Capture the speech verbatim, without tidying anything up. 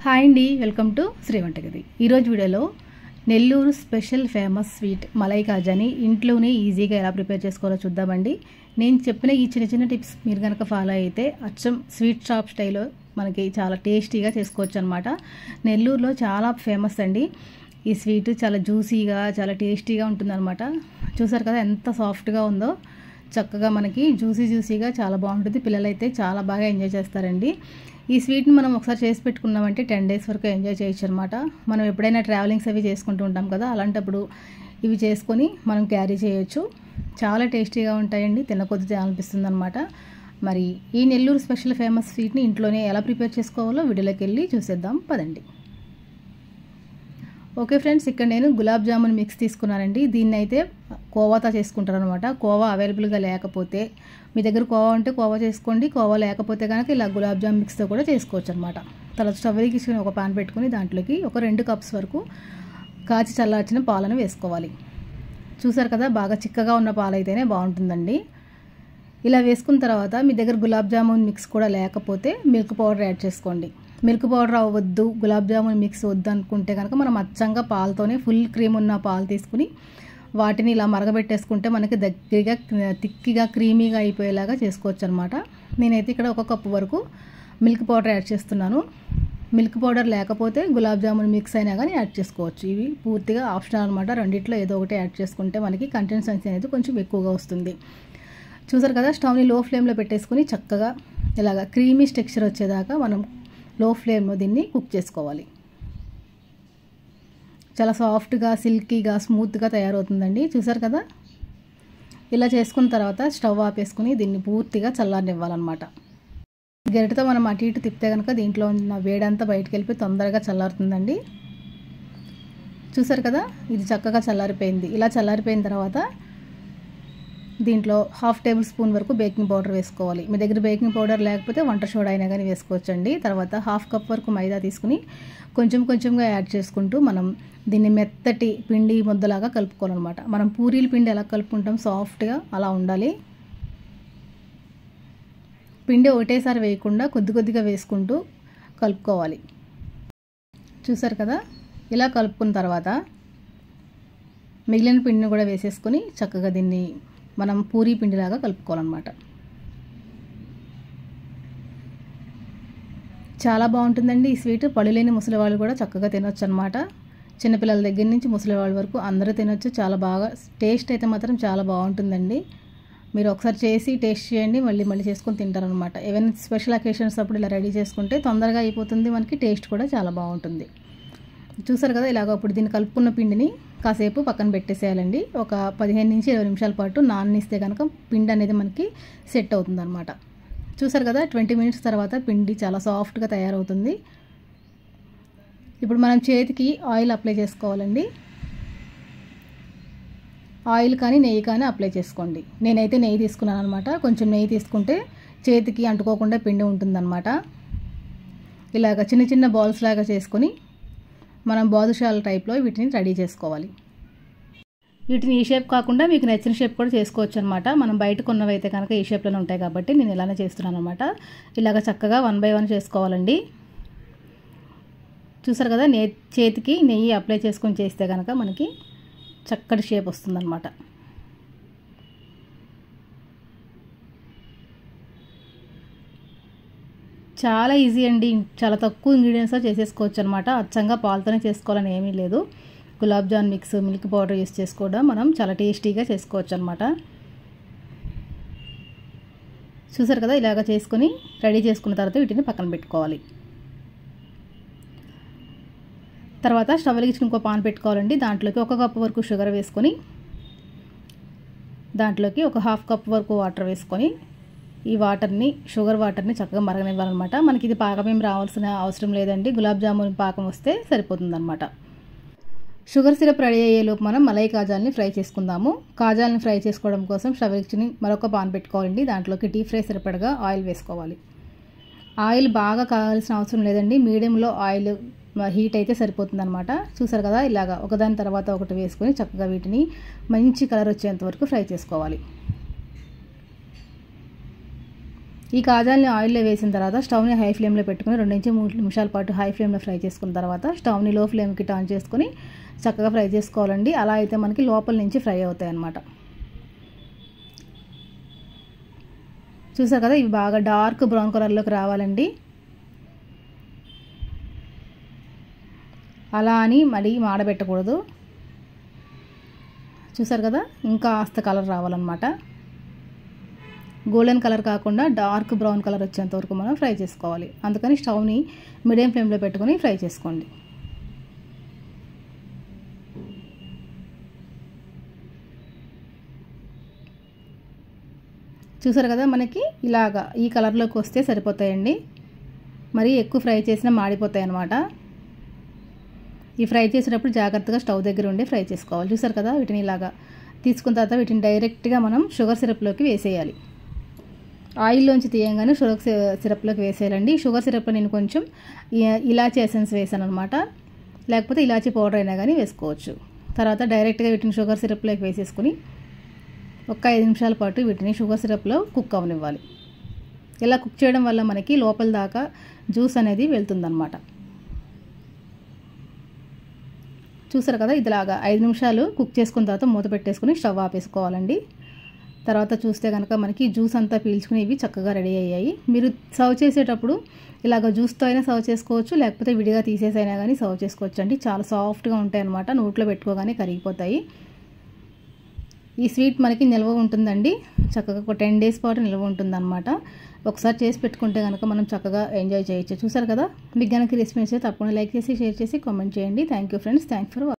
Hi అండి, welcome to Shri Vantagadi. ఈరోజు వీడియోలో Nellore special famous sweet malai కాజాని ఇంట్లోనే ఈజీగా ఎలా ప్రిపేర్ చేసుకోవాలో చూద్దామండి. నేను చెప్పిన ఈ చిన్న చిన్న టిప్స్ మీరు కనుక ఫాలో అయితే అచ్చం స్వీట్ షాప్ స్టైల్లో మనకి చాలా టేస్టీగా చేసుకోవచ్చు అనమాట. నెల్లూరులో చాలా ఫేమస్ అండి ఈ స్వీట్. చాలా జ్యూసీగా చాలా టేస్టీగా ఉంటుందన్నమాట. చూసారు కదా ఎంత సాఫ్ట్గా ఉందో, చక్కగా మనకి జ్యూసీ జ్యూసీగా చాలా బాగుంటుంది. పిల్లలైతే చాలా బాగా ఎంజాయ్ చేస్తారండి. ఈ స్వీట్ని మనం ఒకసారి చేసి పెట్టుకున్నామంటే టెన్ డేస్ వరకు ఎంజాయ్ చేయొచ్చు అనమాట. మనం ఎప్పుడైనా ట్రావెలింగ్స్ అవి చేసుకుంటూ ఉంటాం కదా, అలాంటప్పుడు ఇవి చేసుకొని మనం క్యారీ చేయొచ్చు. చాలా టేస్టీగా ఉంటాయండి, తినకొద్ది అనిపిస్తుంది అనమాట. మరి ఈ నెల్లూరు స్పెషల్ ఫేమస్ స్వీట్ని ఇంట్లోనే ఎలా ప్రిపేర్ చేసుకోవాలో వీడియోలోకి వెళ్ళి చూసేద్దాం పదండి. ఓకే ఫ్రెండ్స్, ఇక్కడ నేను గులాబ్ జామున్ మిక్స్ తీసుకున్నానండి. దీన్ని అయితే కోవాతో చేసుకుంటారు అనమాట. కోవా అవైలబుల్గా లేకపోతే మీ దగ్గర కోవా ఉంటే కోవా చేసుకోండి, కోవా లేకపోతే కనుక ఇలా గులాబ్ జామ్ మిక్స్తో కూడా చేసుకోవచ్చు అనమాట. తర్వాత స్టవ్ వెలిగించుకొని ఒక పాన్ పెట్టుకుని దాంట్లోకి ఒక రెండు కప్స్ వరకు కాచి చల్లార్చిన పాలను వేసుకోవాలి. చూసారు కదా, బాగా చిక్కగా ఉన్న పాలు అయితేనే బాగుంటుందండి. ఇలా వేసుకున్న తర్వాత మీ దగ్గర గులాబ్ జామున్ మిక్స్ కూడా లేకపోతే మిల్క్ పౌడర్ యాడ్ చేసుకోండి. మిల్క్ పౌడర్ అవ్వద్దు, గులాబ్ జామున్ మిక్స్ వద్దు అనుకుంటే కనుక మనం అచ్చంగా పాలతోనే ఫుల్ క్రీమ్ ఉన్న పాలు తీసుకుని వాటిని ఇలా మరగబెట్టేసుకుంటే మనకి దగ్గరగా తిక్కిగా క్రీమీగా అయిపోయేలాగా చేసుకోవచ్చు అనమాట. నేనైతే ఇక్కడ ఒక కప్పు వరకు మిల్క్ పౌడర్ యాడ్ చేస్తున్నాను. మిల్క్ పౌడర్ లేకపోతే గులాబ్ జామున్ మిక్స్ అయినా కానీ యాడ్ చేసుకోవచ్చు. ఇవి పూర్తిగా ఆప్షనల్ అనమాట. రెండిట్లో ఏదో ఒకటి యాడ్ చేసుకుంటే మనకి కన్సిస్టెన్సీ అనేది కొంచెం ఎక్కువగా వస్తుంది. చూసారు కదా, స్టవ్ని లో ఫ్లేమ్లో పెట్టేసుకుని చక్కగా ఇలాగ క్రీమీ టెక్స్చర్ వచ్చేదాకా మనం లో ఫ్లేమ్లో దీన్ని కుక్ చేసుకోవాలి. చాలా సాఫ్ట్గా సిల్కీగా స్మూత్గా తయారవుతుందండి. చూసారు కదా, ఇలా చేసుకున్న తర్వాత స్టవ్ ఆపేసుకుని దీన్ని పూర్తిగా చల్లారనివ్వాలన్నమాట. గరిటతో మనం అటు ఇటు తిప్పితే కనుక దీంట్లో ఉన్న వేడంతా బయటకు వెళ్ళిపోయి తొందరగా చల్లారుతుందండి. చూసారు కదా, ఇది చక్కగా చల్లారిపోయింది. ఇలా చల్లారిపోయిన తర్వాత దీంట్లో హాఫ్ టేబుల్ స్పూన్ వరకు బేకింగ్ పౌడర్ వేసుకోవాలి. మీ దగ్గర బేకింగ్ పౌడర్ లేకపోతే వంట సోడా అయినా కానీ వేసుకోవచ్చండి. తర్వాత హాఫ్ కప్ వరకు మైదా తీసుకుని కొంచెం కొంచెంగా యాడ్ చేసుకుంటూ మనం దీన్ని మెత్తటి పిండి ముద్దలాగా కలుపుకోవాలన్నమాట. మనం పూరీల పిండి ఎలా కలుపుకుంటాం సాఫ్ట్గా అలా ఉండాలి. పిండి ఒకటేసారి వేయకుండా కొద్ది కొద్దిగా వేసుకుంటూ కలుపుకోవాలి. చూసారు కదా, ఇలా కలుపుకున్న తర్వాత మిగిలిన పిండిని కూడా వేసేసుకొని చక్కగా దీన్ని మనం పూరీ పిండిలాగా కలుపుకోవాలన్నమాట. చాలా బాగుంటుందండి ఈ స్వీట్. పళ్ళు లేని ముసలి వాళ్ళు కూడా చక్కగా తినొచ్చు అనమాట. చిన్నపిల్లల దగ్గర నుంచి ముసలి వాళ్ళ వరకు అందరూ తినొచ్చు. చాలా బాగా టేస్ట్ అయితే మాత్రం చాలా బాగుంటుందండి. మీరు ఒకసారి చేసి టేస్ట్ చేయండి, మళ్ళీ మళ్ళీ చేసుకొని తింటారనమాట. ఏవైనా స్పెషల్ అకేషన్స్ అప్పుడు ఇలా రెడీ చేసుకుంటే తొందరగా అయిపోతుంది, మనకి టేస్ట్ కూడా చాలా బాగుంటుంది. చూసారు కదా, ఇలాగ ఇప్పుడు దీన్ని కలుపుకున్న పిండిని కాసేపు పక్కన పెట్టేసేయాలండి. ఒక పదిహేను నుంచి ఇరవై నిమిషాల పాటు నాననిస్తే కనుక పిండి అనేది మనకి సెట్ అవుతుంది అనమాట. చూసారు కదా, ట్వంటీ మినిట్స్ తర్వాత పిండి చాలా సాఫ్ట్గా తయారవుతుంది. ఇప్పుడు మనం చేతికి ఆయిల్ అప్లై చేసుకోవాలండి. ఆయిల్ కానీ నెయ్యి కానీ అప్లై చేసుకోండి. నేనైతే నెయ్యి తీసుకున్నాను అనమాట. కొంచెం నెయ్యి తీసుకుంటే చేతికి అంటుకోకుండా పిండి ఉంటుందన్నమాట. ఇలాగ చిన్న చిన్న బాల్స్ లాగా చేసుకొని మనం బాదుషాల టైప్లో వీటిని రెడీ చేసుకోవాలి. వీటిని ఈ షేప్ కాకుండా మీకు నచ్చిన షేప్ కూడా చేసుకోవచ్చు అనమాట. మనం బయట కొన్నవైతే కనుక ఈ షేప్లోనే ఉంటాయి కాబట్టి నేను ఇలానే చేస్తున్నాను అనమాట. ఇలాగ చక్కగా వన్ బై వన్ చేసుకోవాలండి. చూసారు కదా, నే చేతికి నెయ్యి అప్లై చేసుకొని చేస్తే కనుక మనకి చక్కటి షేప్ వస్తుందన్నమాట. చాలా ఈజీ అండి, చాలా తక్కువ ఇంగ్రీడియంట్స్తో చేసేసుకోవచ్చు అనమాట. అచ్చంగా పాలతోనే చేసుకోవాలని ఏమీ లేదు. Gulab jam mix, milk powder use చేసుకోవడం మనం చాలా టేస్టీగా చేసుకోవచ్చు అనమాట. చూసారు కదా, ఇలాగ చేసుకుని రెడీ చేసుకున్న తర్వాత వీటిని పక్కన పెట్టుకోవాలి. తర్వాత స్టవ్ వెలిగించుకుని ఇంకో పాన్ పెట్టుకోవాలండి. దాంట్లోకి ఒక కప్పు వరకు షుగర్ వేసుకొని దాంట్లోకి ఒక హాఫ్ కప్ వరకు వాటర్ వేసుకొని ఈ వాటర్ని షుగర్ వాటర్ని చక్కగా మరగనివ్వాలన్నమాట. మనకి ఇది పాకం ఏం రావాల్సిన అవసరం లేదండి. గులాబ్ జామున్ పాకం వస్తే సరిపోతుందన్నమాట. షుగర్ సిరప్ రెడీ అయ్యేలోపు మనం మలై కాజాలని ఫ్రై చేసుకుందాము. కాజాలని ఫ్రై చేసుకోవడం కోసం స్టవ్ వెలిగించుకుని మరొక పాన్ పెట్టుకోవాలండి. దాంట్లోకి డీప్ ఫ్రై సరిపడగా ఆయిల్ వేసుకోవాలి. ఆయిల్ బాగా కావాల్సిన అవసరం లేదండి, మీడియంలో ఆయిల్ హీట్ అయితే సరిపోతుంది అనమాట. చూసారు కదా, ఇలాగా ఒకదాని తర్వాత ఒకటి వేసుకొని చక్కగా వీటిని మంచి కలర్ వచ్చేంత వరకు ఫ్రై చేసుకోవాలి. ఈ కాజాలని ఆయిల్లో వేసిన తర్వాత స్టవ్ని హై ఫ్లేమ్లో పెట్టుకుని రెండు నుంచి మూడు నిమిషాల పాటు హై ఫ్లేమ్లో ఫ్రై చేసుకున్న తర్వాత స్టవ్ని లో ఫ్లేమ్కి టర్న్ చేసుకుని చక్కగా ఫ్రై చేసుకోవాలండి. అలా అయితే మనకి లోపల నుంచి ఫ్రై అవుతాయి అన్నమాట. చూసారు కదా, ఇవి బాగా డార్క్ బ్రౌన్ కలర్లోకి రావాలండి. అలా అని మరీ మాడబెట్టకూడదు. చూసారు కదా, ఇంకా కాస్త కలర్ రావాలన్నమాట. గోల్డెన్ కలర్ కాకుండా డార్క్ బ్రౌన్ కలర్ వచ్చేంత వరకు మనం ఫ్రై చేసుకోవాలి. అందుకని స్టవ్ని మీడియం ఫ్లేమ్లో పెట్టుకొని ఫ్రై చేసుకోండి. చూసారు కదా, మనకి ఇలాగా ఈ కలర్లోకి వస్తే సరిపోతాయండి. మరీ ఎక్కువ ఫ్రై చేసినా మాడిపోతాయి అన్నమాట. ఈ ఫ్రై చేసేటప్పుడు జాగ్రత్తగా స్టవ్ దగ్గర ఉండి ఫ్రై చేసుకోవాలి. చూసారు కదా, వీటిని ఇలాగా తీసుకున్న తర్వాత వీటిని డైరెక్ట్గా మనం షుగర్ సిరప్లోకి వేసేయాలి. ఆయిల్లోంచి తీయంగానే షుగర్ సిరప్లోకి వేసేయాలండి. షుగర్ సిరప్లో నేను కొంచెం ఇలాచీ ఎసెన్స్ వేసాను అనమాట. లేకపోతే ఇలాచీ పౌడర్ అయినా కానీ వేసుకోవచ్చు. తర్వాత డైరెక్ట్గా వీటిని షుగర్ సిరప్లోకి వేసేసుకుని ఒక ఐదు నిమిషాల పాటు వీటిని షుగర్ సిరప్లో కుక్ అవనివ్వాలి. ఇలా కుక్ చేయడం వల్ల మనకి లోపల దాకా జ్యూస్ అనేది వెళ్తుందన్నమాట. చూసారు కదా, ఇదిలాగా ఐదు నిమిషాలు కుక్ చేసుకున్న తర్వాత మూత పెట్టేసుకుని స్టవ్ ఆపేసుకోవాలండి. తర్వాత చూస్తే కనుక మనకి జ్యూస్ అంతా పీల్చుకుని ఇవి చక్కగా రెడీ అయ్యాయి. మీరు సర్వ్ చేసేటప్పుడు ఇలాగ జ్యూస్తో అయినా సర్వ్ చేసుకోవచ్చు, లేకపోతే విడిగా తీసేసైనా కానీ సర్వ్ చేసుకోవచ్చు అండి. చాలా సాఫ్ట్గా ఉంటాయి అన్నమాట. నోట్లో పెట్టుకోగానే కరిగిపోతాయి. ఈ స్వీట్ మనకి నిల్వ ఉంటుందండి. చక్కగా ఒక టెన్ డేస్ పాటు నిల్వ ఉంటుందన్నమాట. ఒకసారి చేసి పెట్టుకుంటే కనుక మనం చక్కగా ఎంజాయ్ చేయొచ్చు. చూసారు కదా, మీకు కనుక రెసిపీ నచ్చితే తప్పకుండా లైక్ చేసి షేర్ చేసి కామెంట్ చేయండి. Thank you friends. Thanks for watching.